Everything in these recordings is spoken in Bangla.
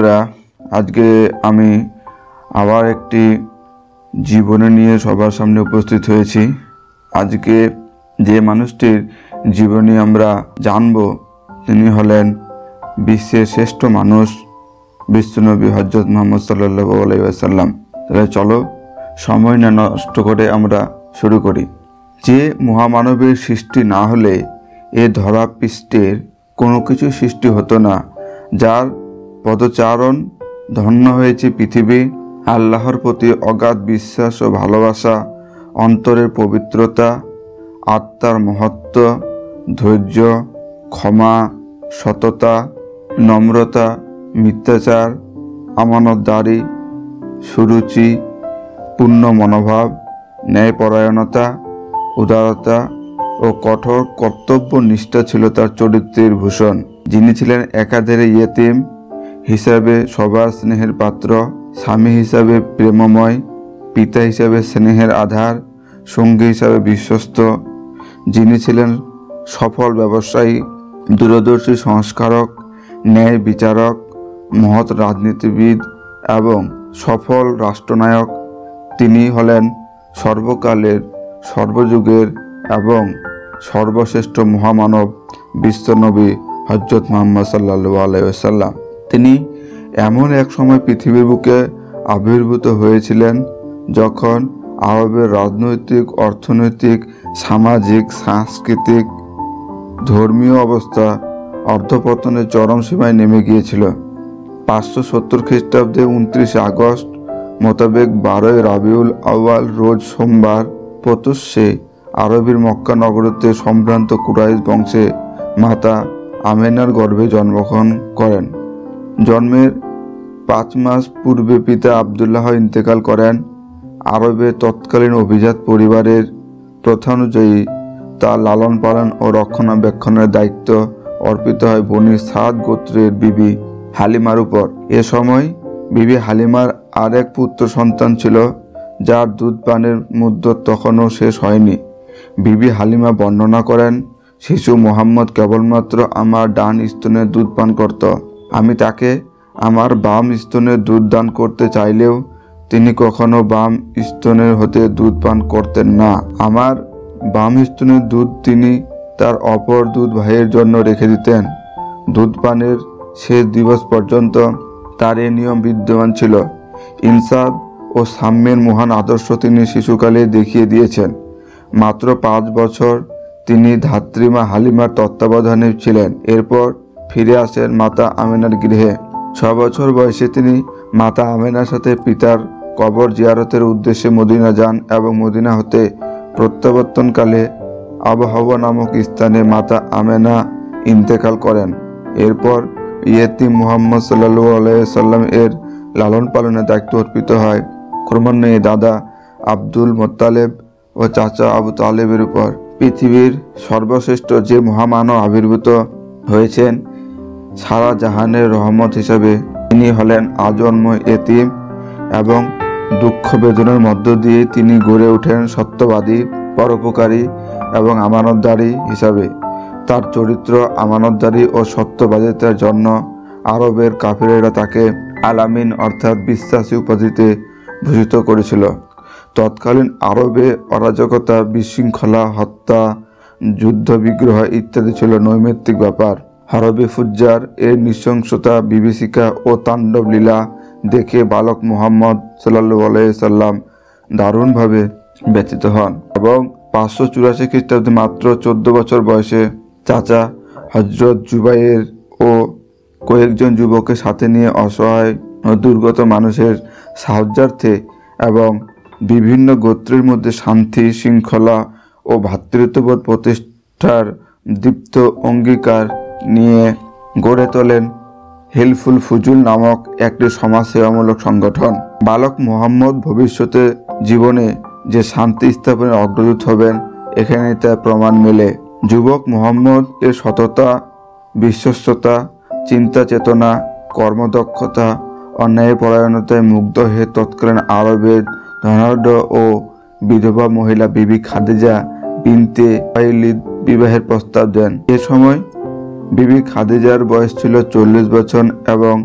ভাইয়েরা, আজকে আমি আবার একটি জীবনী নিয়ে সবার সামনে উপস্থিত হয়েছি। আজকে যে মানুষটির জীবনী আমরা জানব তিনি হলেন বিশ্বের শ্রেষ্ঠ মানুষ বিশ্বনবী হযরত মুহাম্মদ সাল্লাল্লাহু আলাইহি ওয়াসাল্লাম। তাহলে চলো সময় না নষ্ট করে আমরা শুরু করি। যে মহামানবের সৃষ্টি না হলে এ ধরা পৃষ্ঠের কোনো কিছু সৃষ্টি হতো না, যার পদচারণ ধন্য হয়েছে পৃথিবী। আল্লাহর প্রতি অগাধ বিশ্বাস ও ভালোবাসা, অন্তরের পবিত্রতা, আত্মার মহত্ব, ধৈর্য, ক্ষমা, সততা, নম্রতা, মিথ্যাচার, আমানতদারি, সুরুচি, পূর্ণ মনোভাব, ন্যায়পরায়ণতা, উদারতা ও কঠোর কর্তব্য নিষ্ঠা ছিল তার চরিত্রের ভূষণ। যিনি ছিলেন একাধারে ইয়েতিম হিসাবে সবার স্নেহের পাত্র, স্বামী হিসাবে প্রেমময়, পিতা হিসাবে স্নেহের আধার, সঙ্গী হিসাবে বিশ্বস্ত। যিনি ছিলেন সফল ব্যবসায়ী, দূরদর্শী সংস্কারক, ন্যায় বিচারক, মহৎ রাজনীতিবিদ এবং সফল রাষ্ট্রনায়ক। তিনি হলেন সর্বকালের, সর্বযুগের এবং সর্বশ্রেষ্ঠ মহামানব বিশ্বনবী হযরত মুহাম্মদ সাল্লাল্লাহু আলাইহি ওয়াসাল্লাম। তিনি এমন এক সময় পৃথিবীর বুকে আবির্ভূত হয়েছিলেন যখন আরবের রাজনৈতিক, অর্থনৈতিক, সামাজিক, সাংস্কৃতিক, ধর্মীয় অবস্থা অধঃপতনের চরম সীমায় নেমে গিয়েছিল। 570 খ্রিস্টাব্দে 29 আগস্ট মোতাবেক 12 রাবিউল আউয়াল রোজ সোমবার প্রত্যুষে আরবের মক্কা নগরীতে সম্ভ্রান্ত কুরাইশ বংশে মাতা আমেনার গর্ভে জন্মগ্রহণ করেন। জন্মের 5 মাস পূর্বে পিতা আবদুল্লাহ ইন্তেকাল করেন। আরবের তৎকালীন অভিজাত পরিবারের প্রথা অনুযায়ী তার লালন পালন ও রক্ষণাবেক্ষণের দায়িত্ব অর্পিত হয় বনি সাদ গোত্রের বিবি হালিমার উপর। এ সময় বিবি হালিমার আরেক পুত্র সন্তান ছিল, যার দুধ পানের মুদ্দত তখনও শেষ হয়নি। বিবি হালিমা বর্ণনা করেন, শিশু মোহাম্মদ কেবলমাত্র আমার ডান স্তনের দুধ পান করত। আমি তাকে আমার বাম স্তনের দুধ দান করতে চাইলেও তিনি কখনো বাম স্তনের হতে দুধ পান করতেন না। আমার বাম স্তনের দুধ তিনি তার অপর দুধ ভাইয়ের জন্য রেখে দিতেন। দুধ পানের শেষ দিবস পর্যন্ত তার এ নিয়ম বিদ্যমান ছিল। ইনসাফ ও সাম্যের মহান আদর্শ তিনি শিশুকালে দেখিয়ে দিয়েছেন। মাত্র 5 বছর তিনি ধাত্রীমা হালিমার তত্ত্বাবধানে ছিলেন। এরপর ফিরে আসেন মাতা আমেনার গৃহে। 6 বছর বয়সে তিনি মাতা আমেনার সাথে পিতার কবর জিয়ারতের উদ্দেশ্যে মদিনা যান এবং মদিনা হতে প্রত্যাবর্তনকালে আবহাওয়া নামক স্থানে মাতা আমেনা ইন্তেকাল করেন। এরপর ইয়েতিম মুহাম্মদ সাল্লাল্লাহু আলাইহি ওয়াসাল্লাম এর লালন পালনের দায়িত্ব অর্পিত হয় ক্রমান্বয়ে দাদা আব্দুল মোত্তালেব ও চাচা আবু তালেবের উপর। পৃথিবীর সর্বশ্রেষ্ঠ যে মহামানব আবির্ভূত হয়েছেন সারা জাহানের রহমত হিসাবে, তিনি হলেন আজন্ম এতিম এবং দুঃখ বেদনার মধ্য দিয়ে তিনি গড়ে ওঠেন সত্যবাদী, পরোপকারী এবং আমানতদারী হিসাবে। তার চরিত্র আমানতদারী ও সত্যবাদিতার জন্য আরবের কাফিরেরা তাকে আলামিন অর্থাৎ বিশ্বাসী উপাধিতে ভূষিত করেছিল। তৎকালীন আরবে অরাজকতা, বিশৃঙ্খলা, হত্যা, যুদ্ধ বিগ্রহ ইত্যাদি ছিল নৈমিত্তিক ব্যাপার। হরবে ফুজ্জার এর নৃশংসতা, বিভীষিকা ও তাণ্ডব লীলা দেখে বালক মুহাম্মদ সাল্লাল্লাহু আলাইহি সাল্লাম দারুণভাবে ব্যথিত হন এবং 584 খ্রিস্টাব্দে মাত্র 14 বছর বয়সে চাচা হযরত জুবাইর ও কয়েকজন যুবককে সাথে নিয়ে অসহায় ও দুর্গত মানুষের সাহায্যার্থে এবং বিভিন্ন গোত্রের মধ্যে শান্তি, শৃঙ্খলা ও ভ্রাতৃত্ববোধ প্রতিষ্ঠার দীপ্ত অঙ্গীকার নিয়ে গড়ে তোলেন হেলফুল ফুজুল নামক একটি সমাজসেবামূলক সংগঠন। বালক মুহাম্মদ ভবিষ্যতে জীবনে যে শান্তি স্থাপনের অগ্রদূত হবেন এখানে তার প্রমাণ মেলে। যুবক মুহাম্মদ এর সততা, বিশ্বস্ততা, চিন্তা চেতনা, কর্মদক্ষতা, অন্যায়পরায়ণতায় মুগ্ধ হয়ে তৎকালীন আরবের ধনাঢ্য ও বিধবা মহিলা বিবি খাদিজা বিনতে খুয়াইলিদ বিবাহের প্রস্তাব দেন। এ সময় বিবি খাদিজার বয়স ছিল 40 বছর এবং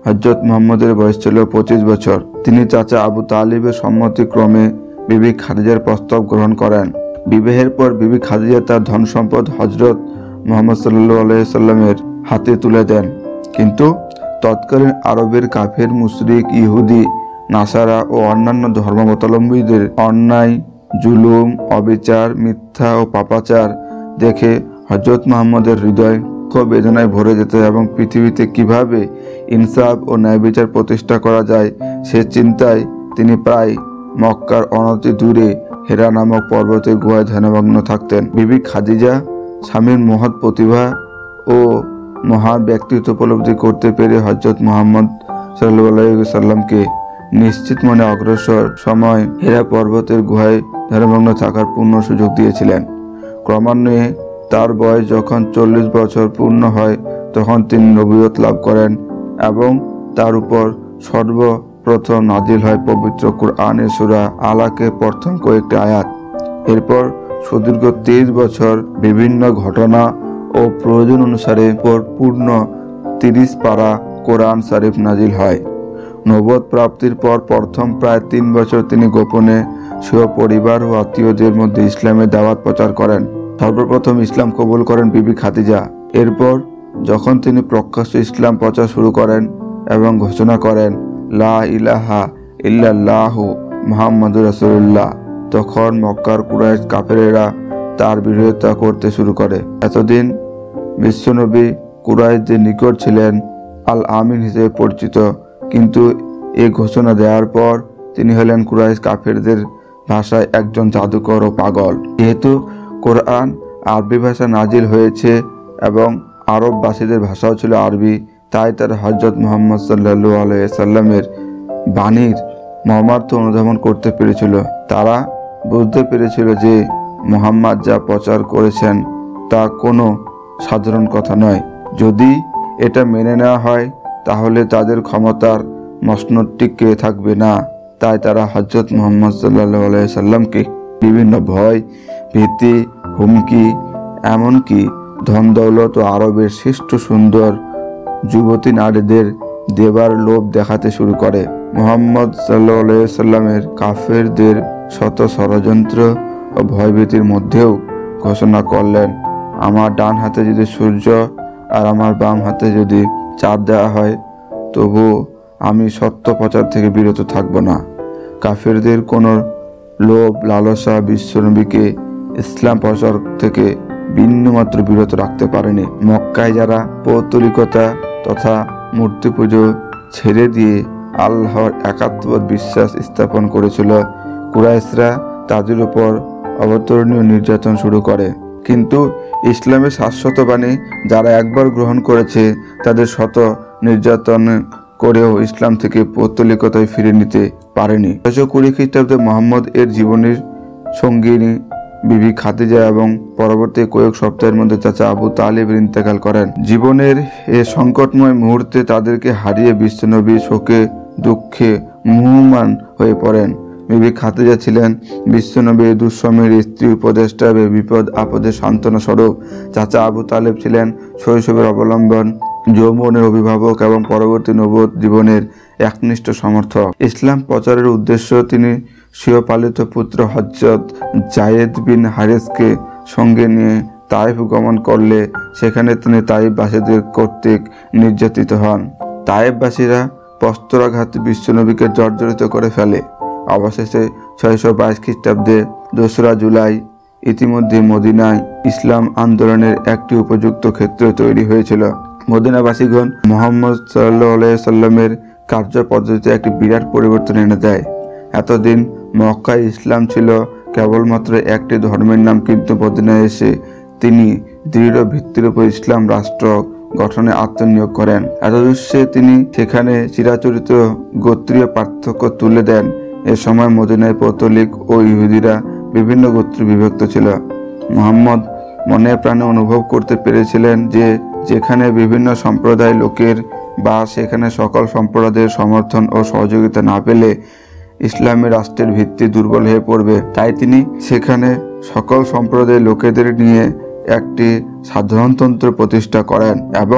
হযরত মুহাম্মদের বয়স ছিল 25 বছর। তিনি চাচা আবু তালিবের সম্মতিক্রমে বিবি খাদিজার প্রস্তাব গ্রহণ করেন। বিবাহের পর বিবি খাদিজা তার ধন সম্পদ হযরত মুহাম্মদ সাল্লাল্লাহু আলাইহি সাল্লামের হাতে তুলে দেন। কিন্তু তৎকালীন আরবের কাফের, মুশরিক, ইহুদি, নাসারা ও অন্যান্য ধর্মাবলম্বীদের অন্যায়, জুলুম, অবিচার, মিথ্যা ও পাপাচার দেখে হযরত মুহাম্মদের হৃদয় বেদনায় ভরে যেত এবং পৃথিবীতে কিভাবে ইনসাফ ও ন্যায় বিচার প্রতিষ্ঠা করা যায় সে চিন্তায় তিনি প্রায় মক্কার অনতি দূরে হেরা নামক পর্বতের গুহায় ধ্যানমগ্ন থাকতেন। বিবি খাদিজা স্বামীর মহৎ প্রতিভা ও মহান ব্যক্তিত্ব উপলব্ধি করতে পেরে হযরত মুহাম্মদ সাল্লাল্লাহু আলাইহি সাল্লামকে নিশ্চিত মনে অগ্রসর সময় হেরা পর্বতের গুহায় ধ্যানমগ্ন থাকার পূর্ণ সুযোগ দিয়েছিলেন। ক্রমান্বয়ে তার বয়স যখন 40 বছর পূর্ণ হয় তখন তিনি নবুয়ত লাভ করেন এবং তার উপর সর্বপ্রথম নাজিল হয় পবিত্র কুরআনের সূরা আলাকের প্রথম কয়েকটি আয়াত। এরপর সুদীর্ঘ 23 বছর বিভিন্ন ঘটনা ও প্রয়োজন অনুসারে পূর্ণ 30 পারা কোরআন শরীফ নাজিল হয়। নবুয়ত প্রাপ্তির পর প্রথম প্রায় 3 বছর তিনি গোপনে স্বীয় পরিবার ও আত্মীয়দের মধ্যে ইসলামের দাওয়াত প্রচার করেন। সর্বপ্রথম ইসলাম কবুল করেন বিবি খাদিজা। এরপর যখন তিনি প্রকাশ্য ইসলাম প্রচার শুরু করেন এবং ঘোষণা করেন লা ইলাহা ইল্লাল্লাহু মুহাম্মাদুর রাসূলুল্লাহ, তখন মক্কার কুরাইশ কাফেরেরা তার বিরোধিতা করতে শুরু করে। এতদিন বিশ্বনবী কুরাইশদের নিকট ছিলেন আল আমিন হিসেবে পরিচিত, কিন্তু এই ঘোষণা দেওয়ার পর তিনি হলেন কুরাইশ কাফেরদের ভাষায় একজন জাদুকর ও পাগল। যেহেতু কোরআন আরবি ভাষা নাজিল হয়েছে এবং আরববাসীদের ভাষাও ছিল আরবি, তাই তারা হযরত মুহাম্মদ সাল্লাল্লাহু আলাইহি সাল্লামের বাণীর মর্মার্থ অনুধাবন করতে পেরেছিল। তারা বুঝতে পেরেছিল যে মুহাম্মদ যা প্রচার করেছেন তা কোনো সাধারণ কথা নয়। যদি এটা মেনে নেওয়া হয় তাহলে তাদের ক্ষমতার মসনদ টিকে থাকবে না। তাই তারা হযরত মুহাম্মদ সাল্লাল্লাহু আলাইহি সাল্লামকে বিভিন্ন ভয়, ভীতি, হুমকি, এমনকি ধন দৌলত ও আরবের শ্রেষ্ঠ সুন্দর যুবতী নারীদের দেবার লোভ দেখাতে শুরু করে। মুহাম্মদ সাল্লাল্লাহু আলাইহি সাল্লামের কাফেরদের শত ষড়যন্ত্র ও ভয়ভীতির মধ্যেও ঘোষণা করলেন, আমার ডান হাতে যদি সূর্য আর আমার বাম হাতে যদি চাঁদ দেওয়া হয় তবু আমি সত্য প্রচার থেকে বিরত থাকব না। কাফেরদের কোনো লোভ লালসা বিশ্বনবীকে ইসলাম প্রচার থেকে বিন্দুমাত্র বিরত রাখতে পারেনি। মক্কায় যারা পৌত্তলিকতা তথা মূর্তি পুজো ছেড়ে দিয়ে আল্লাহর একাত্মবাদ বিশ্বাস স্থাপন করেছিল, কুরাইশরা তাদের উপর অবতরণীয় নির্যাতন শুরু করে। কিন্তু ইসলামের শাশ্বত বাণী যারা একবার গ্রহণ করেছে তাদের শত নির্যাতন করেও ইসলাম থেকে পৌত্তলিকতায় ফিরে নিতে পারেনি। 620 খ্রিস্টাব্দে মুহাম্মদ এর জীবনের সঙ্গিনী বিবি খাদিজা এবং পরবর্তী কয়েক সপ্তাহের মধ্যে চাচা আবু তালিবের ইন্তেকাল করেন। জীবনের এ সংকটময় মুহূর্তে তাদেরকে হারিয়ে বিশ্বনবী শোকে দুঃখে মুহ্যমান হয়ে পড়েন। বিবি খাদিজা ছিলেন বিশ্বনবীর দুঃসময়ের স্ত্রী, উপদেষ্টা, বিপদ আপদে সান্ত্বনা স্বরূপ। চাচা আবু তালিব ছিলেন শৈশবের অবলম্বন, যৌবনের অভিভাবক এবং পরবর্তী নবুয়ত জীবনের একনিষ্ঠ সমর্থক। ইসলাম প্রচারের উদ্দেশ্য তিনি স্বীয় পালিত পুত্র হযরত যায়েদ বিন হারেসকে সঙ্গে নিয়ে তাইফ গমন করলে সেখানে তিনি তাইফবাসীদের কর্তৃক নির্যাতিত হন। তাইফবাসীরা প্রস্তরাঘাতে বিশ্বনবীকে জর্জরিত করে ফেলে। অবশেষে 622 খ্রিস্টাব্দে 2রা জুলাই ইতিমধ্যে মদিনায় ইসলাম আন্দোলনের একটি উপযুক্ত ক্ষেত্র তৈরি হয়েছিল। মদিনাবাসীগণ মুহাম্মদ সাল্লাল্লাহু আলাইহি সাল্লামের কার্যপদ্ধতিতে একটি বিরাট পরিবর্তন এনে দেয়। এতদিন মক্কায় ইসলাম ছিল কেবলমাত্র একটি ধর্মের নাম, কিন্তু মদিনায় এসে তিনি দৃঢ় ভিত্তির উপর ইসলাম রাষ্ট্র গঠনে আত্মনিয়োগ করেন। এতদৃশ্যে তিনি সেখানে চিরাচরিত গোত্রীয় পার্থক্য তুলে দেন। এ সময় মদিনায় পৌত্তলিক ও ইহুদিরা বিভিন্ন গোত্রে বিভক্ত ছিল। মুহাম্মদ মনে প্রাণে অনুভব করতে পেরেছিলেন যে যেখানে বিভিন্ন সম্প্রদায় লোকের বা সেখানে সকল সম্প্রদায়ের সমর্থন ও সহযোগিতা না পেলে ইসলামের রাষ্ট্রের ভিত্তি দুর্বল হয়ে পড়বে। তাই তিনি সেখানে সকল সম্প্রদায়ের লোকেদের নিয়ে একটি সাধারণতন্ত্র প্রতিষ্ঠা করেন এবং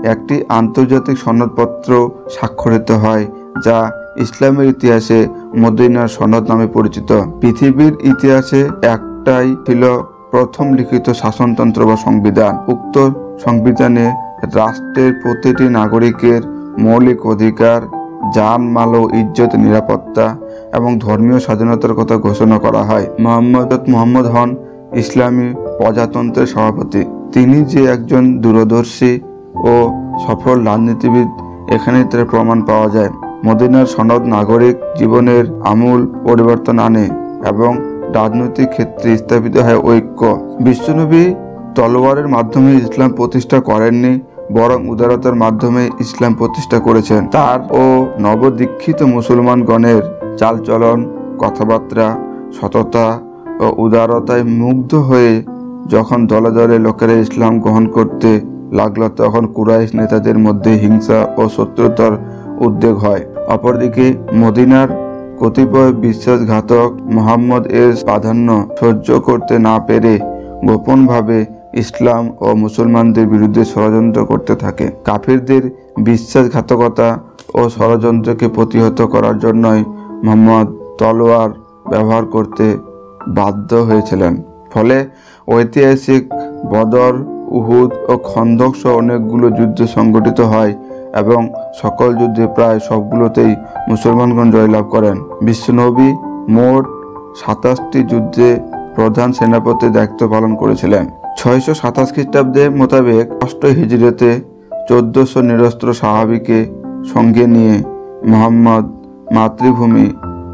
একটি আন্তর্জাতিক সনদপত্র স্বাক্ষরিত হয়, যা ইসলামের ইতিহাসে মদিনার সনদ নামে পরিচিত। পৃথিবীর ইতিহাসে একটাই ছিল প্রথম লিখিত শাসনতন্ত্র বা সংবিধান। উক্ত সংবিধানে রাষ্ট্রের প্রতিটি নাগরিকের মৌলিক অধিকার, জান-মাল ও ইজ্জত, নিরাপত্তা এবং ধর্মীয় স্বাধীনতার কথা ঘোষণা করা হয়। মুহাম্মদ হন ইসলামী প্রজাতন্ত্রের সভাপতি। তিনি যে একজন দূরদর্শী ও সফল রাজনীতিবিদ, এখানে তার প্রমাণ পাওয়া যায়। মদিনার সনদ নাগরিক জীবনের আমূল পরিবর্তন আনে এবং রাজনৈতিক ক্ষেত্রে স্থাপিত হয় ঐক্য। বিশ্বনবী তলোয়ারের মাধ্যমে ইসলাম প্রতিষ্ঠা করেননি, বরং উদারতার মাধ্যমে ইসলাম প্রতিষ্ঠা করেছেন। তার ও নবদীক্ষিত মুসলমানগণের চালচলন, কথাবার্তা, সততা ও উদারতায় মুগ্ধ হয়ে যখন দলে দলে লোকেরা ইসলাম গ্রহণ করতে লাগলো, তখন কুরাইশ নেতাদের মধ্যে হিংসা ও শত্রুতার উদ্রেক হয়। অপরদিকে মদিনার কতিপয় বিশ্বাসঘাতক মুহাম্মদ এর প্রাধান্য সহ্য করতে না পেরে গোপনভাবে ইসলাম ও মুসলমানদের বিরুদ্ধে ষড়যন্ত্র করতে থাকে। কাফিরদের বিশ্বাসঘাতকতা ও ষড়যন্ত্রকে প্রতিহত করার জন্যই মুহাম্মদ তলোয়ার ব্যবহার করতে বাধ্য হয়েছিলেন। ফলে ঐতিহাসিক বদর, উহুদ ও খন্দক সহ অনেকগুলো যুদ্ধ সংগঠিত হয় এবং সকল যুদ্ধে প্রায় সবগুলোতেই মুসলমানগণ জয়লাভ করেন। বিশ্বনবী মোট 27টি যুদ্ধে প্রধান সেনাপতির দায়িত্ব পালন করেছিলেন। 627 খ্রিস্টাব্দে মোতাবেক 8 হিজরিতে 1400 নিরস্ত্র সাহাবীকে সঙ্গে নিয়ে মুহাম্মদ মাতৃভূমি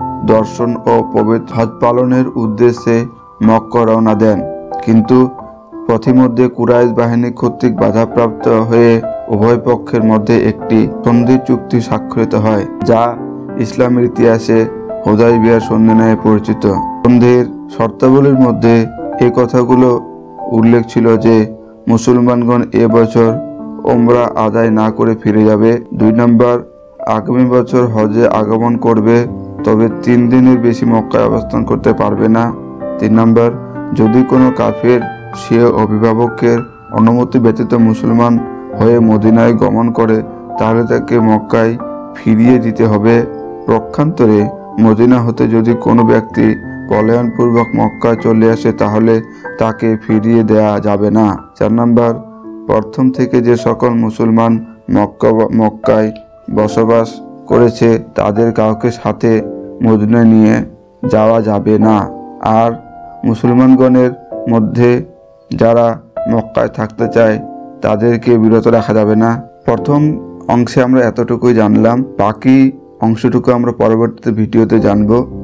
দর্শন ও পবিত্র হজ পালনের উদ্দেশ্যে মক্কা রওনা দেন। কিন্তু পথিমধ্যে কুরাইশ বাহিনী কর্তৃক বাধাপ্রাপ্ত হয়ে উভয় পক্ষের মধ্যে একটি সন্ধি চুক্তি স্বাক্ষরিত হয়, যা ইসলামের ইতিহাসে হুদায়বিয়ার সন্ধি নামে পরিচিত। সন্ধির শর্তাবলীর মধ্যে এই কথাগুলো উল্লেখ ছিল যে মুসলমানগণ এবছর ওমরা আদায় না করে ফিরে যাবে। 2 নম্বর, আগামী বছর হজে আগমন করবে, তবে 3 দিনের বেশি মক্কায় অবস্থান করতে পারবে না। 3 নম্বর, যদি কোনো কাফের স্বীয় অভিভাবকের অনুমতি ব্যতীত মুসলমান হয়ে মদিনায় গমন করে, তাহলে তাকে মক্কায় ফিরিয়ে দিতে হবে। পক্ষান্তরে মদিনা হতে যদি কোনো ব্যক্তি পলায়নপূর্বক মক্কায় চলে আসে, তাহলে তাকে ফিরিয়ে দেয়া যাবে না। 4 নম্বর, প্রথম থেকে যে সকল মুসলমান মক্কায় বসবাস করেছে তাদের কাউকে সাথে মদিনায় নিয়ে যাওয়া যাবে না। আর মুসলমানগণের মধ্যে যারা মক্কায় থাকতে চায় তাদেরকে বিরত রাখা যাবে না। প্রথম অংশে আমরা এতটুকুই জানলাম, বাকি অংশটুকু আমরা পরবর্তীতে ভিডিওতে জানবো।